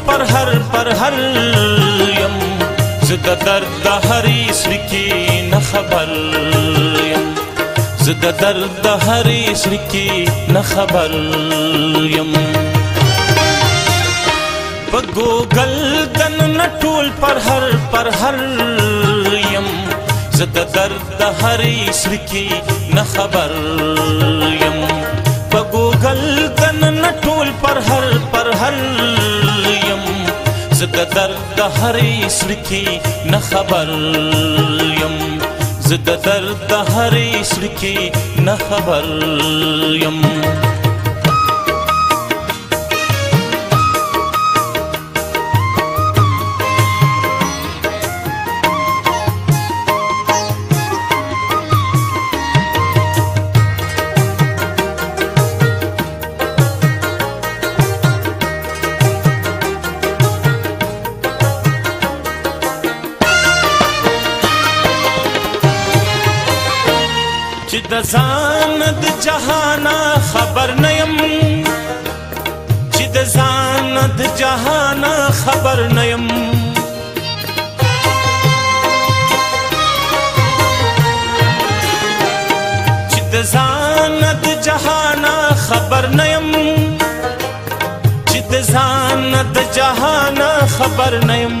پر هر یم زه د درد د هرې سړکې نه خبر یم زه د درد د هرې سړکې نه خبر یم په ګوګل دننه ټول پر هر یم زه د درد د هرې سړکې نه خبر یم په ګوګل دننه ټول پر هر یم زه د درد د هرې سړکې نه خبر یم زه د درد د هرې سړکې نه خبر یم چې د ځان د جهانه خبر نه یم چې د ځان د جهانه خبر نه یم چې د ځان د جهانه خبر نه یم چې د ځان د جهانه خبر نه یم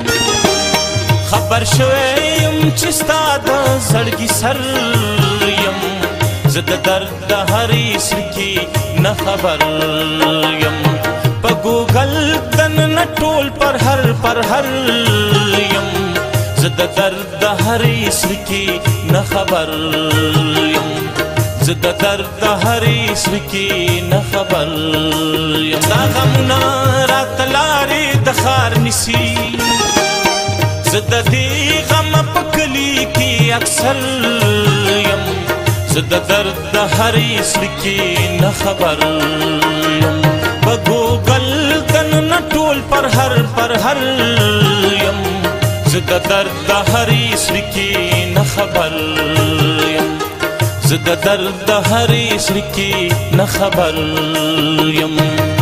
خبر شوی یم چې ستا د زړګي سر یم زه د درد د هرې سړکې نه خبر یم په ګوګل دننه ټول پر هر یم زه د درد د هرې سړکې نه خبر یم زه د درد د هرې سړکې نه خبر یم دا غمونه راته لارې د ښار نیسي زه د دې غم په کلي کې اکثر یم زه د درد د هرې سړکې نه خبر یم په ګوګل دننه ټول پر هر یم زه د درد د هرې سړکې نه خبر یم زه د درد د هرې سړکې نه خبر یم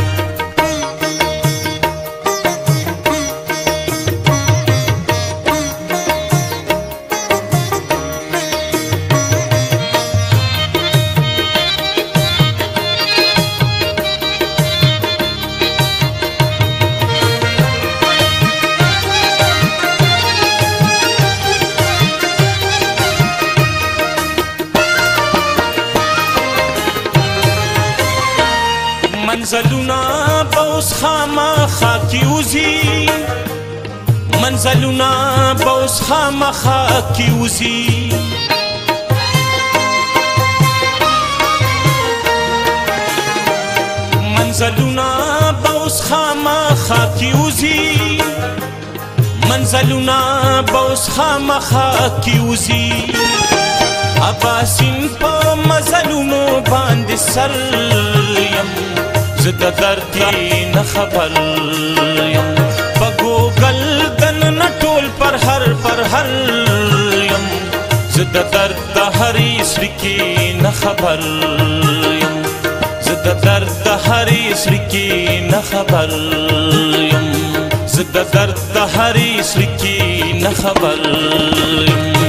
منزلونه به اوس خامخا کېوځي منزلونه به اوس خامخا کېوځي منزلونه به اوس خامخا کېوځي منزلونه به اوس خامخا کېوځي اباسین په مزلونو باندې سر یم زه د درد کې نه خبر یم په ګوګل دننه ټول پر هر یم زه د درد د هرې سړکې نه خبر یم زه د درد د هرې سړکې نه خبر یم زه د درد د هرې سړکې نه خبر یم